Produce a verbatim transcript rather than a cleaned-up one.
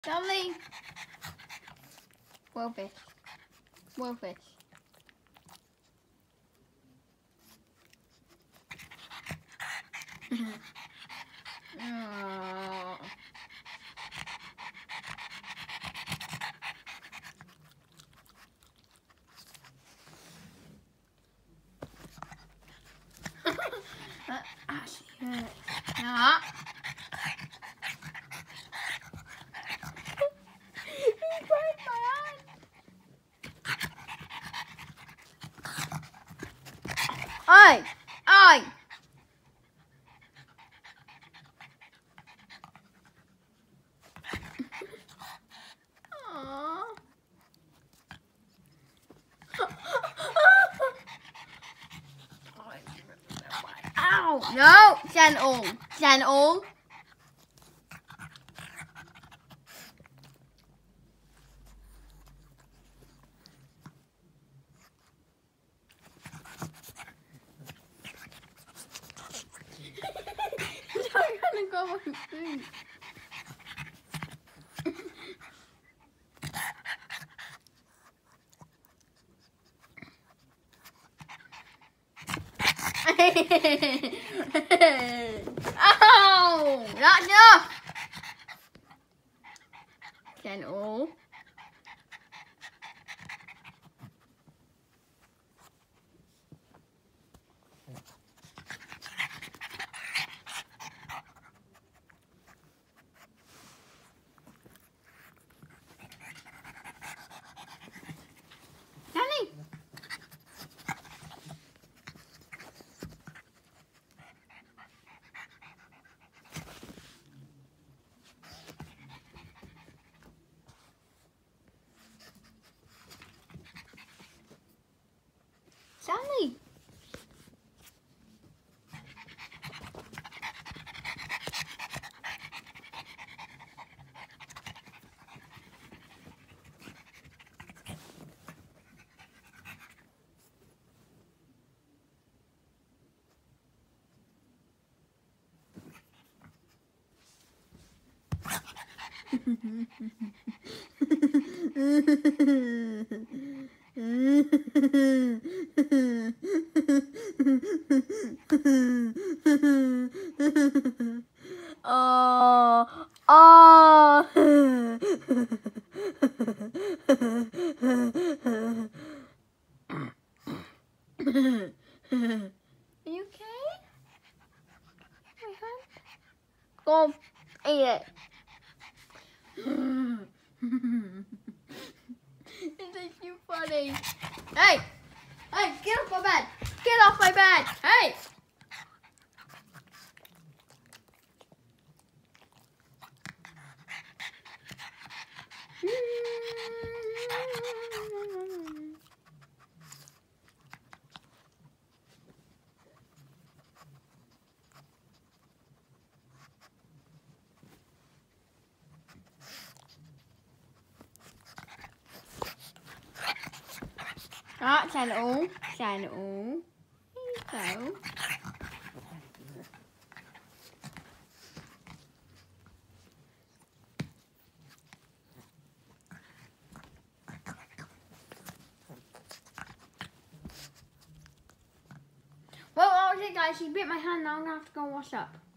Dolly. Wellfish. Wellfish. Oh. That actually hurts. Ah. He broke my hand. Oi! Oi! Aww. Ow! No! Gentle. Gentle. I'm gonna go with food. Ow! Not enough! Gentle. Danny! Sally! Oh, oh. Are you okay? My hand? Go eat it. It's too funny. Hey! Hey, get off my bed! Get off my bed! Hey! Đó, xài nữa, xài nữa. Cậu. Well, okay guys, she bit my hand now, I'm gonna have to go wash up.